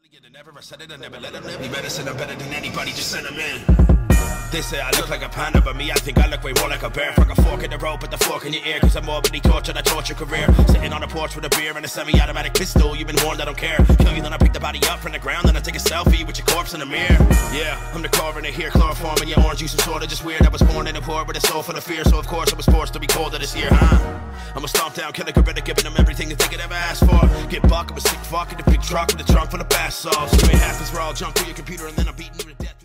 Never I said it, I never let them live. You better say I'm better than anybody, just send them in. They say I look like a panda, but me, I think I look way more like a bear. Fuck a fork in the road, put the fork in your ear, cause I'm morbidly tortured, I torture career. Sitting on the porch with a beer and a semi-automatic pistol, you've been warned I don't care. Kill you, then I pick the body up from the ground, then I take a selfie with your corpse in the mirror. Yeah, I'm the coroner here, chloroforming your orange juice and sorta just weird. I was born in a poor with a soul full of fear, so of course I was forced to be colder this year, huh? I'm a stomp down killer gorilla, giving them everything that they could ever ask for. Get buck, I'm a sick fuck in a big truck with a trunk full of bath salts. You ain't half as raw, jump through your computer and then I'm beating you to death.